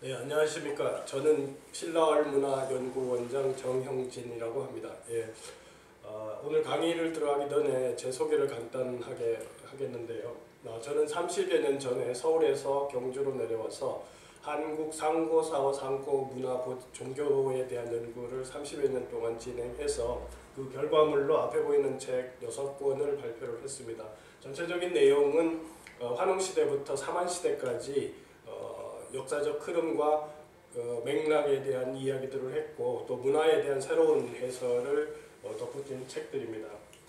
네, 안녕하십니까. 저는 신라알문화연구원장 정형진이라고 합니다. 예, 오늘 강의를 들어가기 전에 제 소개를 간단하게 하겠는데요. 저는 30여 년 전에 서울에서 경주로 내려와서 한국 상고사와 상고 문화 종교에 대한 연구를 30여 년 동안 진행해서 그 결과물로 앞에 보이는 책 6권을 발표를 했습니다. 전체적인 내용은 환웅시대부터 삼한시대까지 역사적 흐름과 맥락에 대한 이야기들을 했고 또 문화에 대한 새로운 해설을 덧붙인 책들입니다.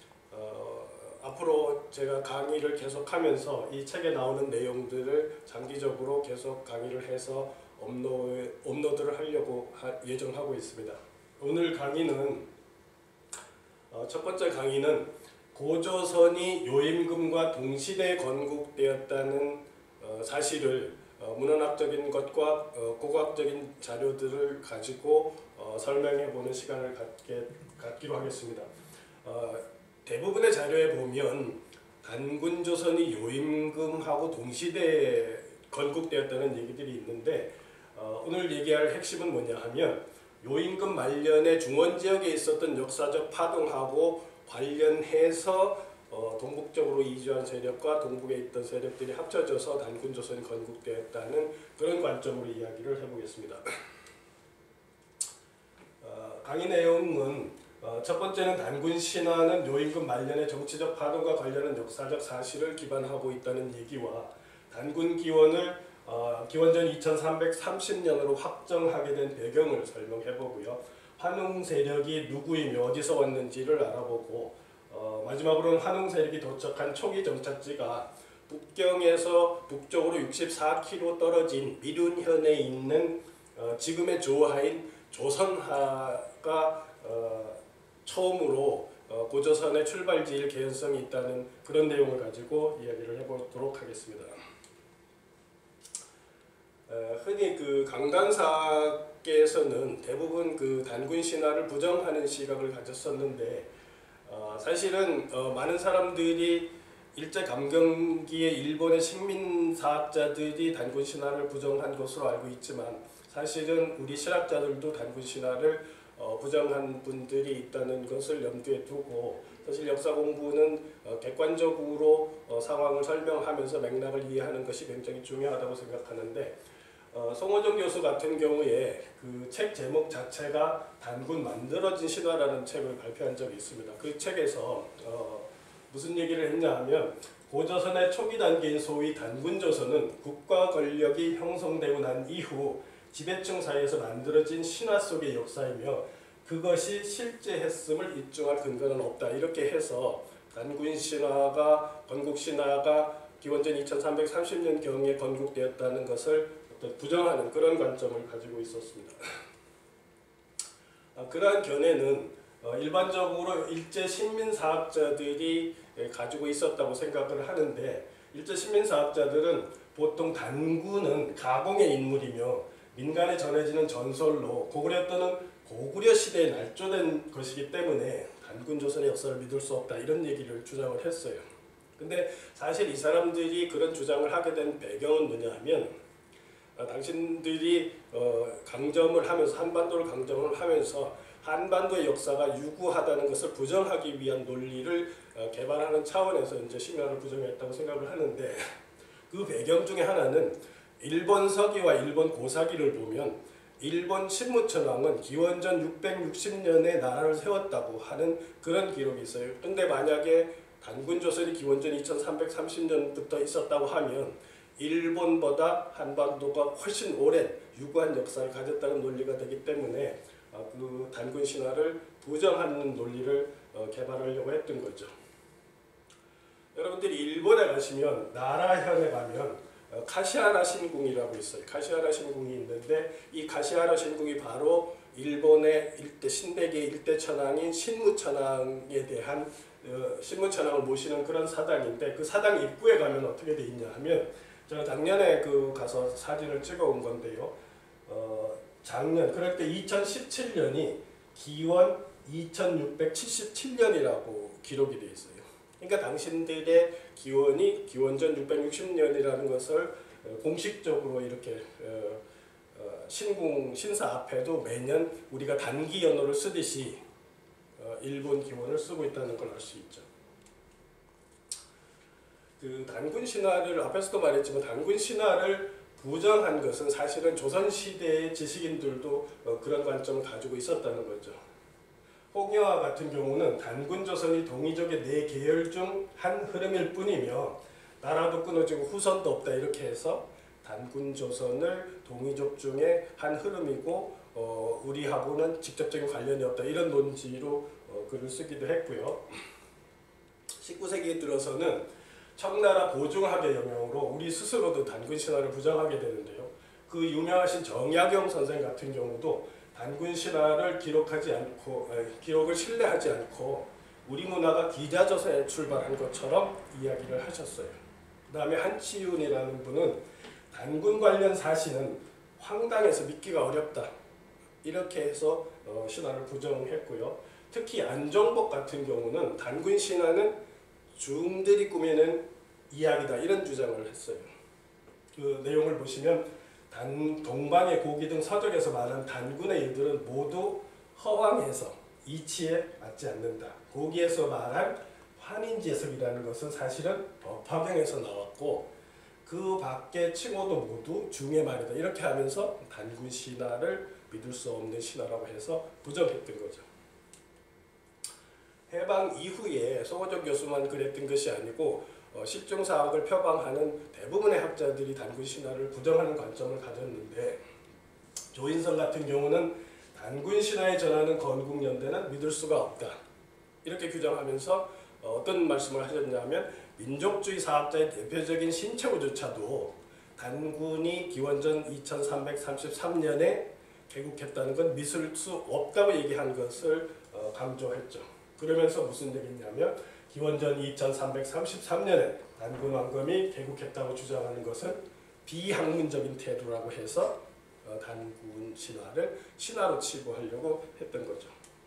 앞으로 제가 강의를 계속하면서 이 책에 나오는 내용들을 장기적으로 계속 강의를 해서 업로드를 하려고 예정하고 있습니다. 오늘 강의는 첫 번째 강의는 고조선이 요임금과 동시대에 건국되었다는 사실을 문헌학적인 것과 고고학적인 자료들을 가지고 설명해보는 시간을 갖기로 하겠습니다. 대부분의 자료에 보면 단군조선이 요임금하고 동시대에 건국되었다는 얘기들이 있는데 오늘 얘기할 핵심은 뭐냐 하면 요임금 말년에 중원지역에 있었던 역사적 파동하고 관련해서 동북쪽으로 이주한 세력과 동북에 있던 세력들이 합쳐져서 단군조선이 건국되었다는 그런 관점으로 이야기를 해보겠습니다. 강의 내용은 첫 번째는 단군신화는 요임금 말년의 정치적 파동과 관련한 역사적 사실을 기반하고 있다는 얘기와 단군기원을 기원전 2330년으로 확정하게 된 배경을 설명해보고요. 환웅 세력이 누구이며 어디서 왔는지를 알아보고 마지막으로는 환웅 세력이 도착한 초기 정착지가 북경에서 북쪽으로 64km 떨어진 미륜현에 있는 지금의 조하인 조선하가 처음으로 고조선의 출발지일 개연성이 있다는 그런 내용을 가지고 이야기를 해보도록 하겠습니다. 흔히 그 강단사께서는 대부분 그 단군신화를 부정하는 시각을 가졌었는데 사실은 많은 사람들이 일제감경기에 일본의 식민사학자들이 단군신화를 부정한 것으로 알고 있지만 사실은 우리 실학자들도 단군신화를 부정한 분들이 있다는 것을 염두에 두고 사실 역사 공부는 객관적으로 상황을 설명하면서 맥락을 이해하는 것이 굉장히 중요하다고 생각하는데 송호정 교수 같은 경우에 그 책 제목 자체가 단군 만들어진 신화라는 책을 발표한 적이 있습니다. 그 책에서 무슨 얘기를 했냐 하면 고조선의 초기 단계인 소위 단군조선은 국가 권력이 형성되고 난 이후 지배층 사이에서 만들어진 신화 속의 역사이며 그것이 실제했음을 입증할 근거는 없다. 이렇게 해서 단군신화가 건국신화가 기원전 2330년경에 건국되었다는 것을 부정하는 그런 관점을 가지고 있었습니다. 그러한 견해는 일반적으로 일제 식민사학자들이 가지고 있었다고 생각을 하는데 일제 식민사학자들은 보통 단군은 가공의 인물이며 민간에 전해지는 전설로 고구려 또는 고구려 시대에 날조된 것이기 때문에 단군조선의 역사를 믿을 수 없다 이런 얘기를 주장을 했어요. 근데 사실 이 사람들이 그런 주장을 하게 된 배경은 뭐냐 하면 당신들이 강점을 하면서 한반도를 강점을 하면서 한반도의 역사가 유구하다는 것을 부정하기 위한 논리를 개발하는 차원에서 이제 신화를 부정했다고 생각을 하는데 그 배경 중에 하나는 일본 서기와 일본 고사기를 보면 일본 신무천왕은 기원전 660년에 나라를 세웠다고 하는 그런 기록이 있어요. 근데 만약에 단군조선이 기원전 2330년부터 있었다고 하면 일본보다 한반도가 훨씬 오랜 유구한 역사를 가졌다는 논리가 되기 때문에 그 단군 신화를 부정하는 논리를 개발하려고 했던 거죠. 여러분들이 일본에 가시면 나라현에 가면 카시하라 신궁이라고 있어요. 카시하라 신궁이 있는데 이 카시하라 신궁이 바로 일본의 일대 신대계 일대 천왕인 신무천왕에 대한 신무천왕을 모시는 그런 사당인데 그 사당 입구에 가면 어떻게 돼 있냐 하면 제가 작년에 가서 사진을 찍어온 건데요. 작년 그럴 때 2017년이 기원 2677년이라고 기록이 되어 있어요. 그러니까 당신들의 기원이 기원전 660년이라는 것을 공식적으로 이렇게 신궁 신사 앞에도 매년 우리가 단기 연호를 쓰듯이 일본 기원을 쓰고 있다는 걸 알 수 있죠. 그 단군 신화를 앞에서도 말했지만 단군 신화를 부정한 것은 사실은 조선시대의 지식인들도 그런 관점을 가지고 있었다는 거죠. 홍여와 같은 경우는 단군 조선이 동이족의 네 계열 중 한 흐름일 뿐이며 나라도 끊어지고 후손도 없다 이렇게 해서 단군 조선을 동이족 중에 한 흐름이고 우리하고는 직접적인 관련이 없다 이런 논지로 글을 쓰기도 했고요. 19세기에 들어서는 청나라 보증학의 영향으로 우리 스스로도 단군 신화를 부정하게 되는데요. 그 유명하신 정약용 선생 같은 경우도 단군 신화를 기록을 신뢰하지 않고 우리 문화가 기자조선에 출발한 것처럼 이야기를 하셨어요. 그 다음에 한치윤이라는 분은 단군 관련 사실은 황당해서 믿기가 어렵다 이렇게 해서 신화를 부정했고요. 특히 안종복 같은 경우는 단군 신화는 중들이 꾸미는 이야기다 이런 주장을 했어요. 그 내용을 보시면 동방의 고기 등 서적에서 말한 단군의 일들은 모두 허황해서 이치에 맞지 않는다. 고기에서 말한 환인제석이라는 것은 사실은 법화경에서 나왔고 그 밖의 칭호도 모두 중의 말이다. 이렇게 하면서 단군 신화를 믿을 수 없는 신화라고 해서 부정했던 거죠. 해방 이후에 송호정 교수만 그랬던 것이 아니고 실종사학을 표방하는 대부분의 학자들이 단군 신화를 부정하는 관점을 가졌는데 조인성 같은 경우는 단군 신화에 전하는 건국연대는 믿을 수가 없다 이렇게 규정하면서 어떤 말씀을 하셨냐면 민족주의 사학자의 대표적인 신채호조차도 단군이 기원전 2333년에 개국했다는 건 믿을 수 없다고 얘기한 것을 강조했죠. 그러면서 무슨 얘기냐면 기원전 2333년에 단군 왕검이 개국했다고 주장하는 것은 비학문적인 태도라고 해서 단군 신화를 신화로 치부하려고 했던 거죠.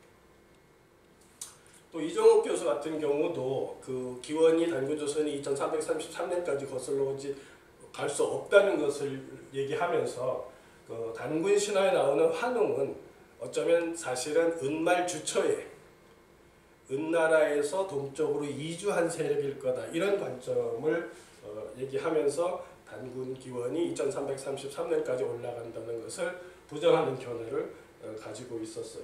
또 이종욱 교수 같은 경우도 그 기원이 단군조선이 2333년까지 거슬러 갈 수 없다는 것을 얘기하면서 그 단군 신화에 나오는 환웅은 어쩌면 사실은 은말 주처에 은나라에서 동쪽으로 이주한 세력일 거다 이런 관점을 얘기하면서 단군 기원이 2333년까지 올라간다는 것을 부정하는 견해를 가지고 있었어요.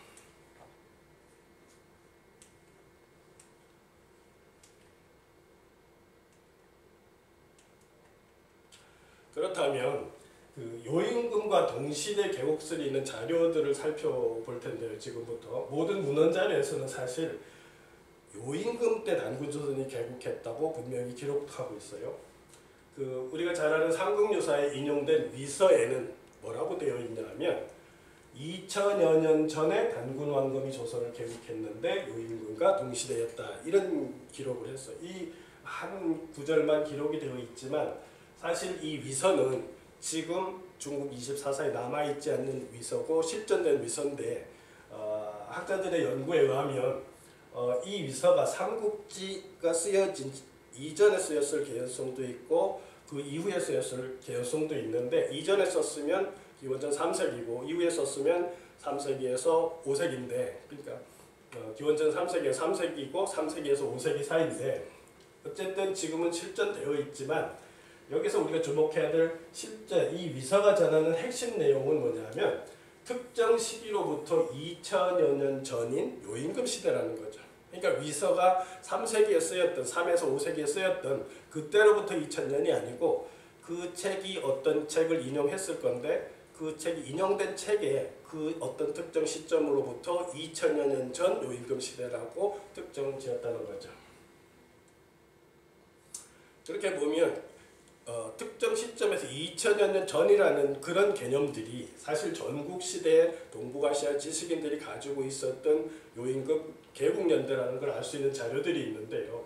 그렇다면 그 요임금과 동시대 개국설이 있는 자료들을 살펴볼 텐데요. 지금부터 모든 문헌 자료에서는 사실 요임금 때 단군조선이 개국했다고 분명히 기록하고 있어요. 그 우리가 잘 아는 삼국유사에 인용된 위서에는 뭐라고 되어 있냐면 2000여 년 전에 단군 왕검이 조선을 개국했는데 요임금과 동시대였다 이런 기록을 했어요. 이 한 구절만 기록이 되어 있지만 사실 이 위서는 지금 중국 24사에 남아있지 않는 위서고 실전된 위서인데 학자들의 연구에 의하면 이 위서가 삼국지가 쓰여진 이전에 쓰였을 개연성도 있고 그 이후에 쓰였을 개연성도 있는데 이전에 썼으면 기원전 3세기고 이후에 썼으면 3세기에서 5세기인데 그러니까 기원전 3세기에서 3세기고 3세기에서 5세기 사이인데 어쨌든 지금은 실전되어 있지만 여기서 우리가 주목해야 될 실제 이 위서가 전하는 핵심 내용은 뭐냐면 특정 시기로부터 2000여 년 전인 요임금 시대라는 거죠. 그러니까 위서가 3세기에 쓰였던 3에서 5세기에 쓰였던 그때로부터 2000년이 아니고 그 책이 어떤 책을 인용했을 건데 그 책이 인용된 책에 그 어떤 특정 시점으로부터 2000여 년 전 요임금 시대라고 특정 지었다는 거죠. 그렇게 보면 특정 시점에서 2000여 년 전이라는 그런 개념들이 사실 전국시대의 동북아시아 지식인들이 가지고 있었던 요임금 개국연대라는 걸 알 수 있는 자료들이 있는데요.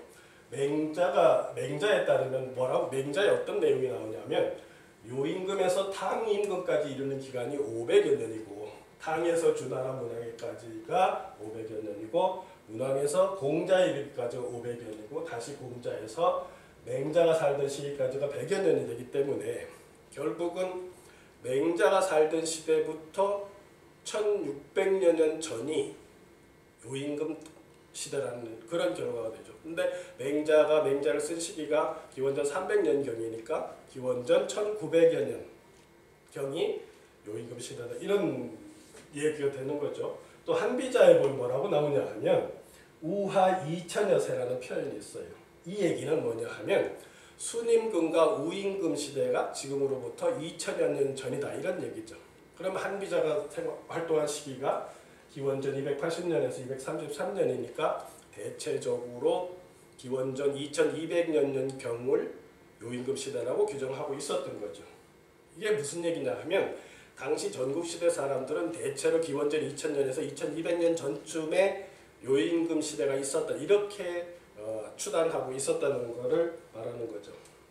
맹자에 따르면 맹자에 어떤 내용이 나오냐면 요임금에서 탕임금까지 이르는 기간이 500여 년이고 탕에서 주나라 문왕에까지가 500여 년이고 문왕에서 공자에 이르기까지가 500여 년이고 다시 공자에서 맹자가 살던 시기까지가 100여 년이 되기 때문에 결국은 맹자가 살던 시대부터 1600여 년 전이 요임금 시대라는 그런 결과가 되죠. 근데 맹자를 쓴 시기가 기원전 300년경이니까 기원전 1900여 년경이 요임금 시대다. 이런 얘기가 되는 거죠. 또 한비자에 보면 뭐라고 나오냐 하면 우하 이천여세라는 표현이 있어요. 이 얘기는 뭐냐 하면 순임금과 우임금 시대가 지금으로부터 2000여 년 전이다 이런 얘기죠. 그럼 한비자가 활동한 시기가 기원전 280년에서 233년이니까 대체적으로 기원전 2200년 경을 요임금 시대라고 규정하고 있었던 거죠. 이게 무슨 얘기냐 하면 당시 전국시대 사람들은 대체로 기원전 2000년에서 2200년 전쯤에 요임금 시대가 있었다 이렇게 추단하고 있었다는 것을 말하는 거죠.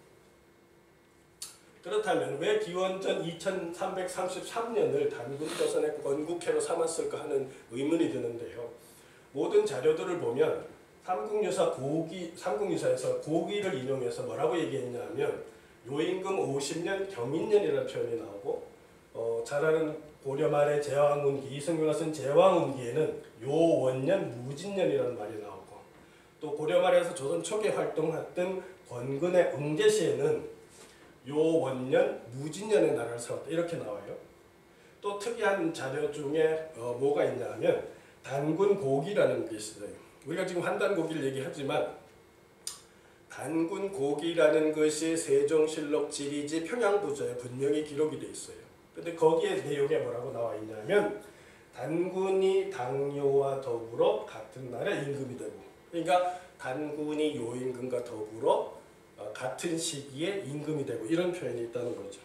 그렇다면 왜 기원전 2333년을 단군조선의 건국해로 삼았을까 하는 의문이 드는데요. 모든 자료들을 보면 삼국유사에서 고기를 인용해서 뭐라고 얘기했냐면 요임금 50년 경인년이라는 표현이 나오고 잘 아는 고려 말의 제왕운기, 이승규가 쓴 제왕운기에는 요원년 무진년이라는 말이 나오고 또 고려 말에서 조선 초기에 활동했던 권근의 응제시에는 요원년 무진년의 나라를 세웠다 이렇게 나와요. 또 특이한 자료 중에 뭐가 있냐면 단군고기라는 게 있어요. 우리가 지금 한단고기를 얘기하지만 단군고기라는 것이 세종실록 지리지 평양부조에 분명히 기록이 돼 있어요. 근데 거기에 내용에 뭐라고 나와 있냐면 단군이 당요와 더불어 같은 날에 임금이 되고 그러니까 단군이 요임금과 더불어 같은 시기에 임금이 되고 이런 표현이 있다는 거죠.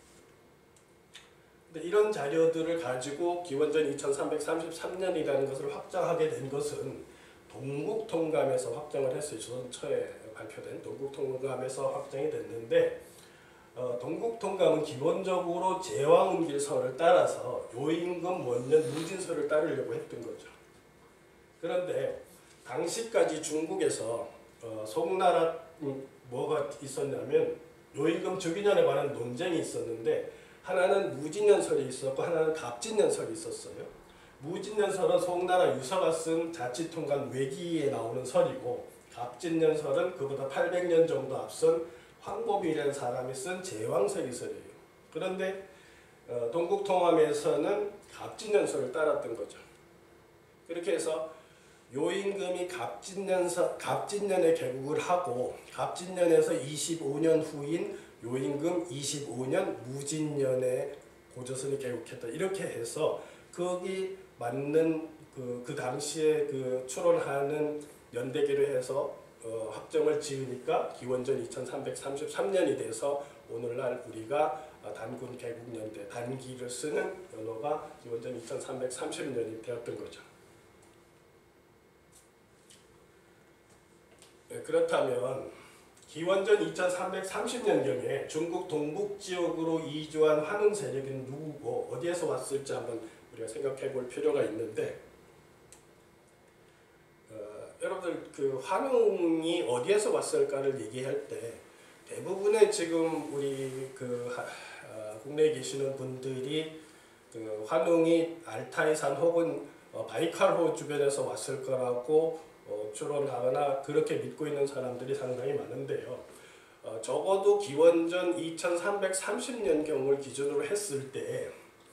근데 이런 자료들을 가지고 기원전 2333년이라는 것을 확정하게 된 것은 동국통감에서 확정을 했어요. 조선 초에 발표된 동국통감에서 확정이 됐는데 동국통감은 기본적으로 제왕운길서를 따라서 요임금 원년 무진서를 따르려고 했던 거죠. 그런데 당시까지 중국에서 송나라 뭐가 있었냐면 요임금 즉위년에 관한 논쟁이 있었는데 하나는 무진년설이 있었고 하나는 갑진년설이 있었어요. 무진년설은 송나라 유서가 쓴 자치통관 외기에 나오는 설이고 갑진년설은 그보다 800년 정도 앞선 황보비라는 사람이 쓴 제왕설이설이에요. 그런데 동국통감에서는 갑진년설을 따랐던 거죠. 그렇게 해서 요임금이 갑진년에 개국을 하고 갑진년에서 25년 후인 요임금 25년 무진년에 고조선이 개국했다. 이렇게 해서 거기 맞는 그 당시에 그 추론하는 연대기로 해서 확정을 지으니까 기원전 2333년이 돼서 오늘날 우리가 단군 개국연대 단기를 쓰는 연호가 기원전 2330년이 되었던 거죠. 그렇다면 기원전 2330년경에 중국 동북지역으로 이주한 환웅 세력은 누구고 어디에서 왔을지 한번 우리가 생각해 볼 필요가 있는데 여러분들 그 환웅이 어디에서 왔을까를 얘기할 때 대부분의 지금 우리 국내에 계시는 분들이 그 환웅이 알타이산 혹은 바이칼호 주변에서 왔을 거라고 추론하거나 그렇게 믿고 있는 사람들이 상당히 많은데요. 적어도 기원전 2330년경을 기준으로 했을 때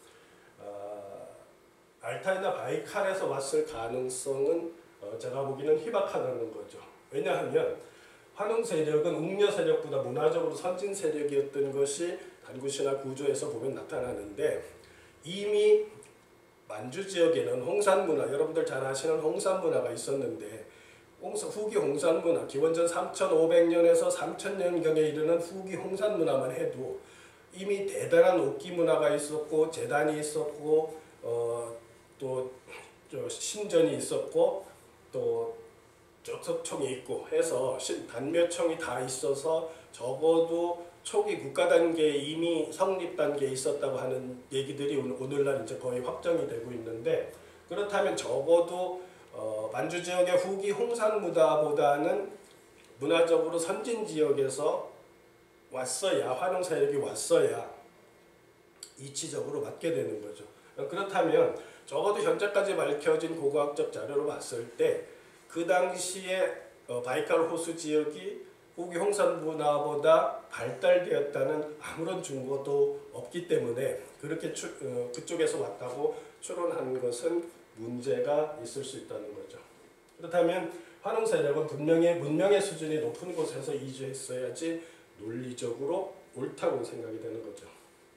알타이나 바이칼에서 왔을 가능성은 제가 보기에는 희박하다는 거죠. 왜냐하면 환웅 세력은 웅녀 세력보다 문화적으로 선진 세력이었던 것이 단구시나 구조에서 보면 나타나는데 이미 만주 지역에는 홍산문화, 여러분들 잘 아시는 홍산문화가 있었는데 후기 홍산문화, 기원전 3500년에서 3000년경에 이르는 후기 홍산문화만 해도 이미 대단한 옥기문화가 있었고 제단이 있었고 또 신전이 있었고 또 적석총이 있고 해서 단묘청이 다 있어서 적어도 초기 국가 단계에 이미 성립 단계에 있었다고 하는 얘기들이 오늘날 이제 거의 확정이 되고 있는데 그렇다면 적어도 만주 지역의 후기 홍산문화보다는 문화적으로 선진 지역에서 왔어야 환웅 세력이 왔어야 이치적으로 맞게 되는 거죠. 그렇다면 적어도 현재까지 밝혀진 고고학적 자료로 봤을 때 그 당시에 바이칼 호수 지역이 후기 홍산 문화보다 발달되었다는 아무런 증거도 없기 때문에 그렇게 그쪽에서 왔다고 추론하는 것은 문제가 있을 수 있다는 거죠. 그렇다면 환웅 세력은 분명히 문명의 수준이 높은 곳에서 이주했어야지 논리적으로 옳다고 생각이 되는 거죠.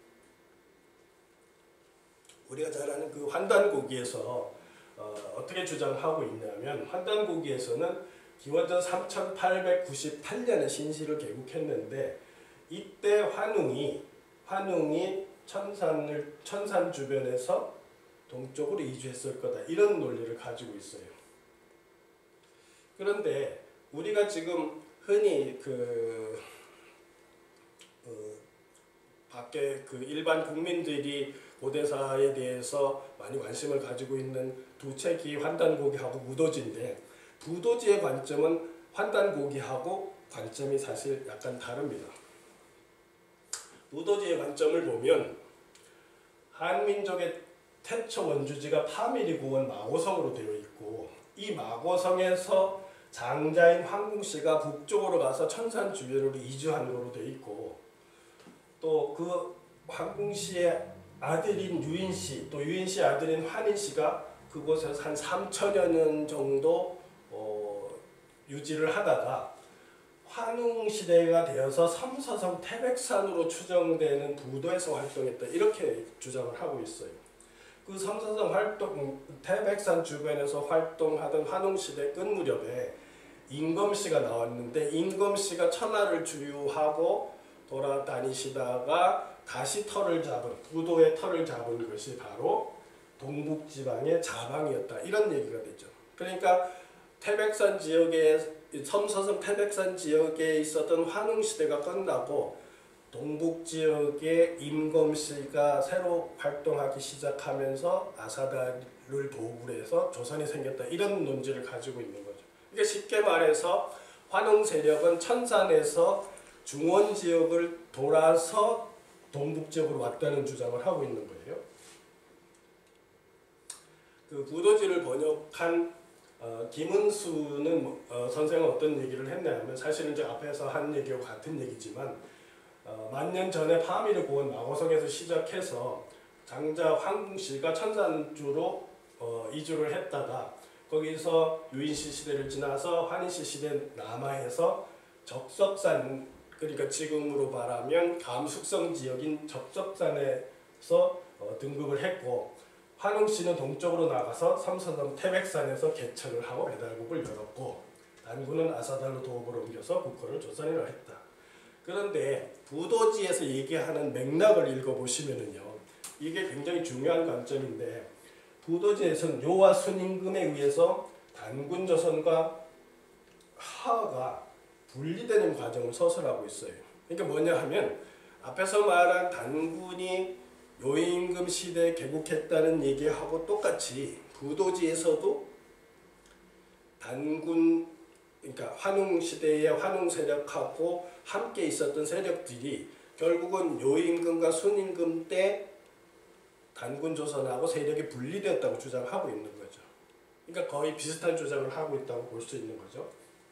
우리가 잘 아는 그 환단고기에서 어떻게 주장하고 있냐면, 환단고기에서는 기원전 3898년에 신시를 개국했는데 이때 환웅이 천산 주변에서 동쪽으로 이주했을 거다, 이런 논리를 가지고 있어요. 그런데 우리가 지금 흔히 밖에 일반 국민들이 고대사에 대해서 많이 관심을 가지고 있는 두 책이 환단고기하고 무도지인데, 무도지의 관점은 환단고기하고 관점이 사실 약간 다릅니다. 무도지의 관점을 보면 한민족의 태초 원주지가 파미리고원 마고성으로 되어 있고, 이 마고성에서 장자인 황궁씨가 북쪽으로 가서 천산 주변으로 이주한 거로 되어 있고, 또 그 황궁씨의 아들인 유인씨, 또 유인씨 아들인 환인씨가 그곳에서 한 3천여 년 정도 유지를 하다가 환웅시대가 되어서 섬서성 태백산으로 추정되는 부도에서 활동했다, 이렇게 주장을 하고 있어요. 그 섬서성 태백산 주변에서 활동하던 환웅시대 끝 무렵에 임검씨가 나왔는데, 임검씨가 천하를 주유하고 돌아다니시다가 다시 부도의 터를 잡은 것이 바로 동북지방의 자방이었다, 이런 얘기가 되죠. 그러니까 태백산 지역에, 섬서성 태백산 지역에 있었던 환웅시대가 끝나고 동북지역에 임검씨가 새로 활동하기 시작하면서 아사다를 도굴 해서 조선이 생겼다, 이런 논지를 가지고 있는 거죠. 그러니까 쉽게 말해서 환웅 세력은 천산에서 중원 지역을 돌아서 동북지역으로 왔다는 주장을 하고 있는 거예요. 그 부도지를 번역한 김은수는 선생은 어떤 얘기를 했냐면, 사실은 이제 앞에서 한 얘기와 같은 얘기지만 만년 전에 파미르 고원 마고성에서 시작해서 장자 황궁씨가 천산주로 이주를 했다가 거기서 유인씨 시대를 지나서 환인씨 시대 남하해서 적석산, 그러니까 지금으로 말하면 감숙성 지역인 적석산에서 등극을 했고, 환웅씨는 동쪽으로 나가서 섬서성 태백산에서 개천을 하고 배달국을 열었고, 단군은 아사달로 도읍으로 옮겨서 국호를 조선이라 했다. 그런데 부도지에서 얘기하는 맥락을 읽어보시면은요, 이게 굉장히 중요한 관점인데, 부도지에서는 요와 순임금에 의해서 단군조선과 하가 분리되는 과정을 서술하고 있어요. 그러니까 뭐냐 하면, 앞에서 말한 단군이 요임금 시대에 개국했다는 얘기하고 똑같이 부도지에서도 단군, 그러니까 환웅 시대의 환웅 세력하고 함께 있었던 세력들이 결국은 요임금과 순임금 때 단군 조선하고 세력이 분리되었다고 주장하고 있는 거죠. 그러니까 거의 비슷한 주장을 하고 있다고 볼 수 있는 거죠.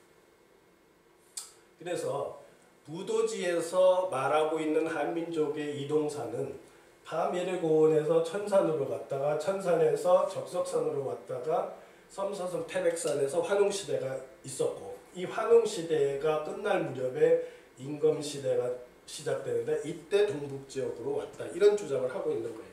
그래서 부도지에서 말하고 있는 한민족의 이동사는 파미르고원에서 천산으로 갔다가 천산에서 적석산으로 왔다가 섬서성 태백산에서 환웅시대가 있었고, 이 환웅시대가 끝날 무렵에 임금시대가 시작되는데 이때 동북지역으로 왔다, 이런 주장을 하고 있는 거예요.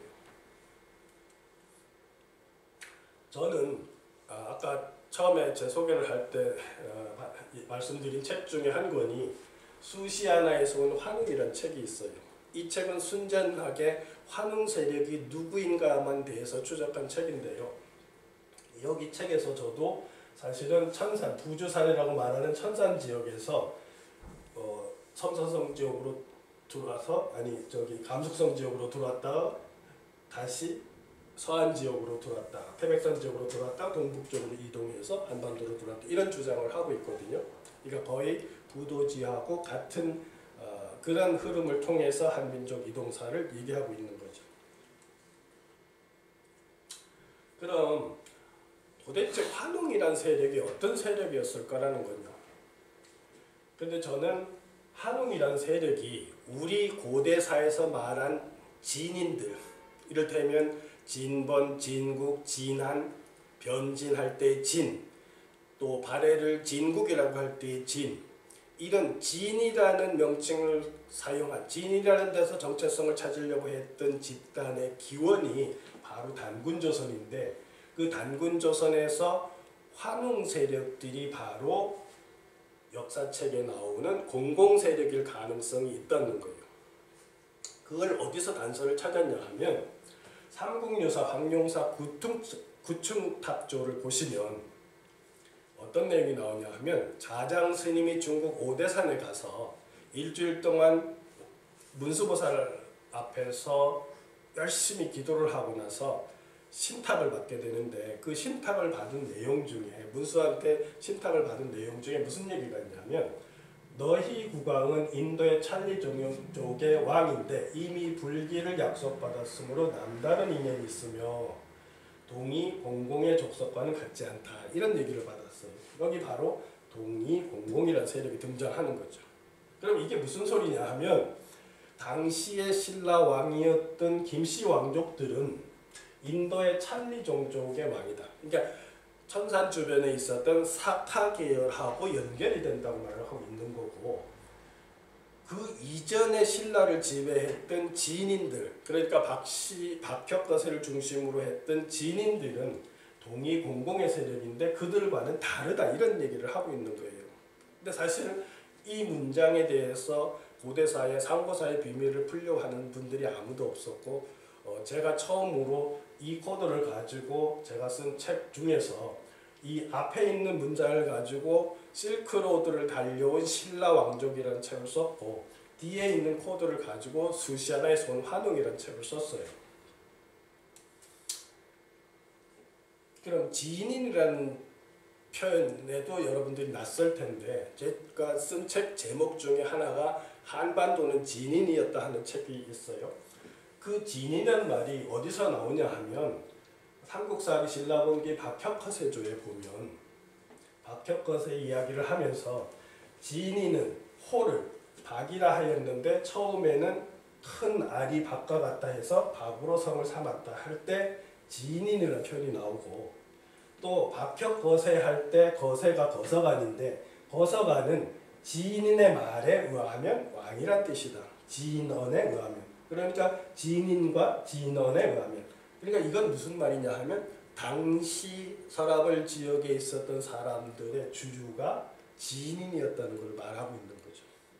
저는 아까 처음에 제 소개를 할 때 말씀드린 책 중에 한 권이 수시아나에서 온 환웅이라는 책이 있어요. 이 책은 순전하게 환웅 세력이 누구인가만 대해서 추적한 책인데요. 여기 책에서 저도 사실은 천산, 부주산이라고 말하는 천산 지역에서 섬서성 지역으로 들어와서, 감숙성 지역으로 들어왔다가 다시 서안 지역으로 들어왔다, 태백산 지역으로 들어왔다, 동북쪽으로 이동해서 한반도로 들어왔다, 이런 주장을 하고 있거든요. 그러니까 거의 부도지하고 같은 그런 흐름을 통해서 한민족 이동사를 얘기하고 있는 거죠. 그럼 도대체 환웅이란 세력이 어떤 세력이었을까라는 거죠. 근데 저는 환웅이란 세력이 우리 고대사에서 말한 진인들, 이를테면 진번, 진국, 진한, 변진할 때 진, 또 발해를 진국이라고 할 때 진, 이런 진이라는 명칭을 사용한, 진이라는 데서 정체성을 찾으려고 했던 집단의 기원이 바로 단군조선인데, 그 단군조선에서 환웅 세력들이 바로 역사책에 나오는 공공세력일 가능성이 있다는 거예요. 그걸 어디서 단서를 찾았냐 하면 삼국유사 황룡사 구충탑조를 보시면 어떤 내용이 나오냐 하면 자장 스님이 중국 오대산에 가서 일주일 동안 문수보살 앞에서 열심히 기도를 하고 나서 신탁을 받게 되는데, 그 신탁을 받은 내용 중에, 문수한테 신탁을 받은 내용 중에 무슨 얘기가 있냐면, 너희 국왕은 인도의 찰리 쪽의 왕인데 이미 불기를 약속받았으므로 남다른 인연이 있으며 동이 공공의 족속과는 같지 않다, 이런 얘기를 받았어요. 여기 바로 동이 공공이라는 세력이 등장하는 거죠. 그럼 이게 무슨 소리냐 하면, 당시의 신라 왕이었던 김씨 왕족들은 인도의 찰리 종족의 왕이다. 그러니까 천산 주변에 있었던 사카 계열하고 연결이 된다고 말을 하고 있는 거고, 그 이전에 신라를 지배했던 진인들, 그러니까 박혁거세를 중심으로 했던 진인들은 동이 공공의 세력인데 그들과는 다르다, 이런 얘기를 하고 있는 거예요. 근데 사실은 이 문장에 대해서 고대사의 상고사의 비밀을 풀려고 하는 분들이 아무도 없었고, 제가 처음으로 이 코드를 가지고 제가 쓴 책 중에서 이 앞에 있는 문장을 가지고 실크로드를 달려온 신라 왕족이라는 책을 썼고, 뒤에 있는 코드를 가지고 수시아나에서 온 환웅이라는 책을 썼어요. 그럼 지인이라는 표현에도 여러분들이 낯설 텐데, 제가 쓴 책 제목 중에 하나가 한반도는 진인이었다 하는 책이 있어요. 그 진이라는 말이 어디서 나오냐 하면 삼국사기 신라본기 박혁거세조에 보면 박혁거세 이야기를 하면서 진이는 호를 박이라 하였는데 처음에는 큰 알이 박과 같다 해서 박으로 성을 삼았다 할 때 진인이라는 표현이 나오고, 또 박혁거세 할 때 거세가 거서관인데 거서관은 진인의 말에 의하면 왕이란 뜻이다. 진언에 의하면. 그러니까 진인과 진언에 의하면, 그러니까 이건 무슨 말이냐 하면 당시 서라벌 지역에 있었던 사람들의 주류가 진인이었다는 걸 말하고 있는 거죠.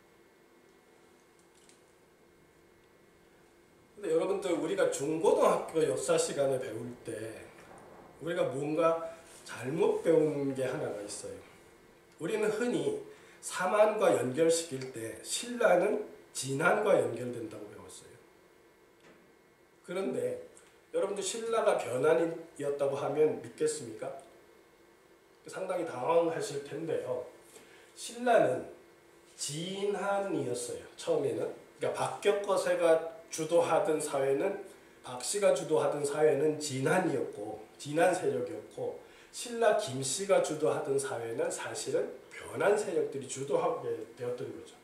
근데 여러분들, 우리가 중고등학교 역사 시간에 배울 때 우리가 뭔가 잘못 배운 게 하나가 있어요. 우리는 흔히 사만과 연결시킬 때 신라는 진한과 연결된다고 배웠어요. 그런데 여러분들, 신라가 변한이었다고 하면 믿겠습니까? 상당히 당황하실 텐데요. 신라는 진한이었어요. 처음에는. 그러니까 박격거세가 주도하던 사회는, 박씨가 주도하던 사회는 진한이었고, 진한 세력이었고, 신라 김씨가 주도하던 사회는 사실은 변한 세력들이 주도하게 되었던 거죠.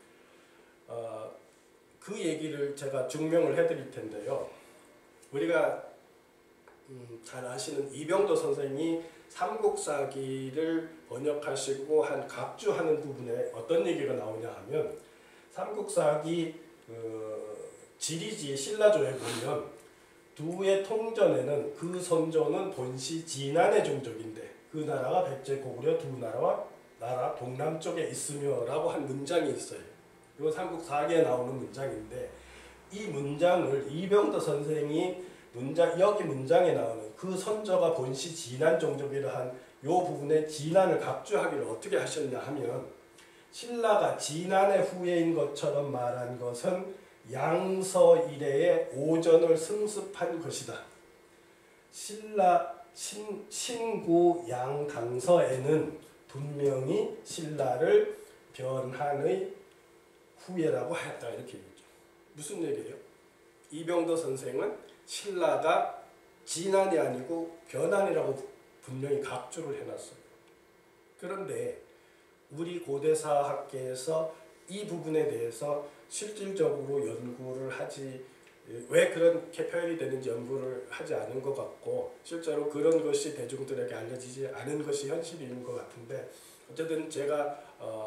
그 얘기를 제가 증명을 해드릴 텐데요. 우리가 잘 아시는 이병도 선생이 삼국사기를 번역하시고 한 각주하는 부분에 어떤 얘기가 나오냐 하면, 삼국사기 지리지 신라조에 보면 두의 통전에는 그 선조는 본시 진안의 종족인데 그 나라가 백제 고구려 두 나라 동남쪽에 있으며 라고 한 문장이 있어요. 이건 삼국사기에 나오는 문장인데, 이 문장을 이병도 선생이 여기 문장에 나오는 그 선조가 본시 진안 종족이라 한 요 부분에 진안을 각주하기를 어떻게 하셨냐 하면, 신라가 진안의 후예인 것처럼 말한 것은 양서 이래의 오전을 승습한 것이다. 신구 양당서에는 분명히 신라를 변한의 후예라고 하였다, 이렇게 얘기죠. 무슨 얘기예요? 이병도 선생은 신라가 진안이 아니고 변안이라고 분명히 각주를 해놨어요. 그런데 우리 고대사학계에서 이 부분에 대해서 실질적으로 연구를 하지, 왜 그렇게 표현이 되는지 연구를 하지 않은 것 같고, 실제로 그런 것이 대중들에게 알려지지 않은 것이 현실인 것 같은데, 어쨌든 제가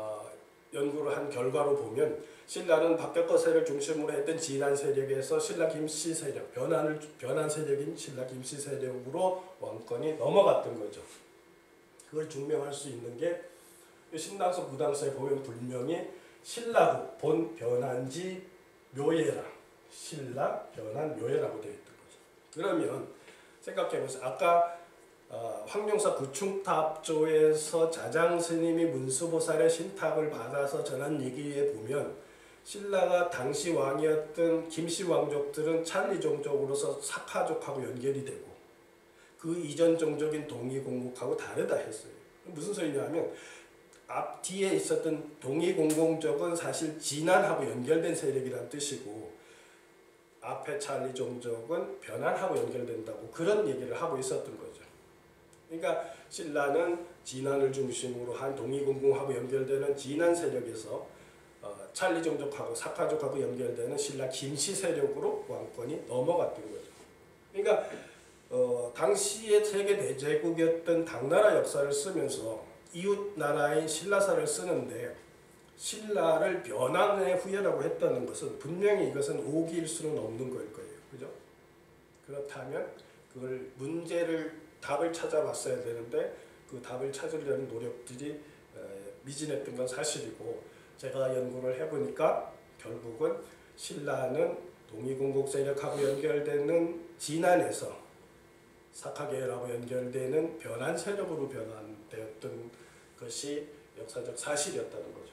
연구를 한 결과로 보면 신라는 박격거세를 중심으로 했던 진안 세력에서 신라 김씨 세력, 변한 세력인 신라 김씨 세력으로 왕권이 넘어갔던 거죠. 그걸 증명할 수 있는 게 신당서 무당서에 보면 분명히 신라국 본 변한지 묘예라, 신라 변한 묘예라고 되어 있던 거죠. 그러면 생각해 보세요. 아까 황룡사 구충탑조에서 자장스님이 문수보살의 신탁을 받아서 전한 얘기에 보면 신라가 당시 왕이었던 김씨 왕족들은 찰리 종족으로서 사카족하고 연결이 되고 그 이전 종족인 동이공국하고 다르다 했어요. 무슨 소리냐면 앞 뒤에 있었던 동이공공족은 사실 진안하고 연결된 세력이란 뜻이고 앞에 찰리 종족은 변안하고 연결된다고 그런 얘기를 하고 있었던 거죠. 그러니까 신라는 진안을 중심으로 한 동이공공하고 연결되는 진안 세력에서 찰리 종족하고 사카족하고 연결되는 신라 김씨 세력으로 왕권이 넘어갔던 거죠. 그러니까 당시의 세계 대제국이었던 당나라 역사를 쓰면서 이웃 나라인 신라사를 쓰는데 신라를 변환의 후예라고 했다는 것은 분명히 이것은 오기일 수는 없는 걸 거예요. 그죠? 그렇다면 그걸 답을 찾아봤어야 되는데 그 답을 찾으려는 노력들이 미진했던 건 사실이고 제가 연구를 해보니까 결국은 신라는 동이공국 세력하고 연결되는 진안에서 사카계열하고 연결되는 변한 세력으로 변환되었던 것이 역사적 사실이었다는 거죠.